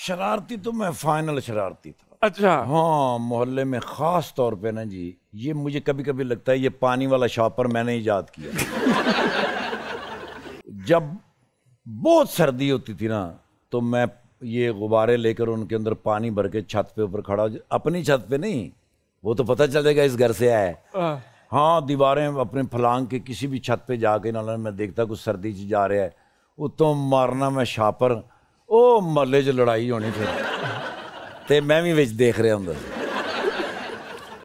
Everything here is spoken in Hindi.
शरारती तो मैं फाइनल शरारती था। अच्छा। हाँ, मोहल्ले में खास तौर पे ना जी, ये मुझे कभी कभी लगता है ये पानी वाला शॉपर मैंने ईजाद किया। जब बहुत सर्दी होती थी ना, तो मैं ये गुब्बारे लेकर उनके अंदर पानी भर के छत पे ऊपर खड़ा, अपनी छत पे नहीं, वो तो पता चल जाएगा इस घर से आया है। हाँ, दीवारें अपने फलांग के किसी भी छत पे जाके ना मैं देखता कुछ सर्दी च जा रहा है, उतो मारना मैं छापर, ओ महल्ले च लड़ाई होनी फिर ते मैं भी विच देख रहा हूँ।